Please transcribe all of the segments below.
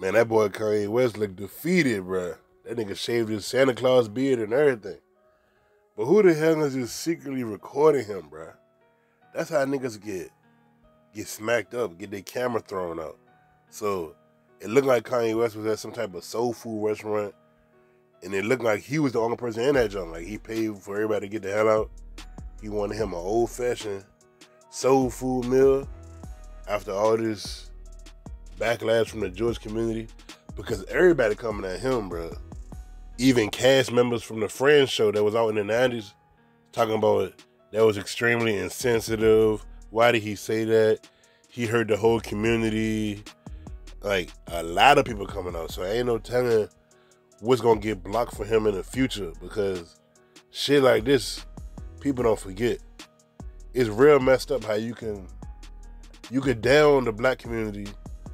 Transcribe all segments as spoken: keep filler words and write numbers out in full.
Man, that boy Kanye West looked defeated, bruh. That nigga shaved his Santa Claus beard and everything. But who the hell is just secretly recording him, bruh? That's how niggas get get smacked up, get their camera thrown out. So it looked like Kanye West was at some type of soul food restaurant, and it looked like he was the only person in that joint. Like, he paid for everybody to get the hell out. He wanted him an old-fashioned soul food meal after all this backlash from the Jewish community, because everybody coming at him, bro. Even cast members from the Friends show that was out in the nineties talking about that was extremely insensitive. Why did he say that? He hurt the whole community. Like, a lot of people coming out. So ain't no telling what's gonna get blocked for him in the future, because shit like this, people don't forget. It's real messed up how you can you could down the black community,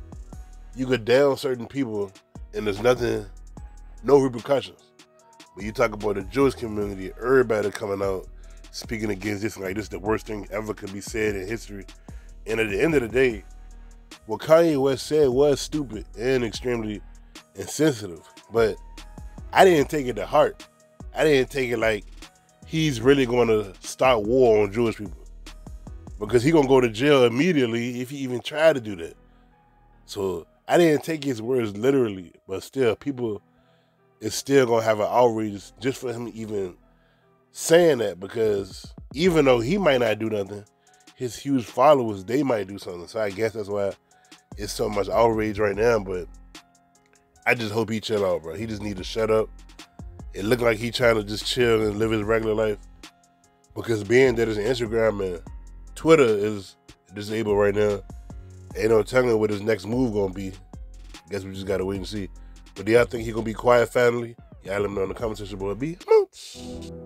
you could down certain people, and there's nothing, no repercussions. But you talk about the Jewish community, everybody coming out speaking against this, like this is the worst thing ever could be said in history. And at the end of the day, what Kanye West said was stupid and extremely insensitive. But I didn't take it to heart. I didn't take it like he's really going to start war on Jewish people, because he going to go to jail immediately if he even tried to do that. So I didn't take his words literally, but still, people is still going to have an outrage just for him even saying that, because even though he might not do nothing, his huge followers, they might do something. So I guess that's why it's so much outrage right now. But I just hope he chill out, bro. He just need to shut up. It looked like he trying to just chill and live his regular life, because being that his Instagram and Twitter is disabled right now, ain't no telling what his next move gonna be. Guess we just gotta wait and see. But do y'all think he gonna be quiet finally? Y'all let me know in the comment section, boy. Be mooch.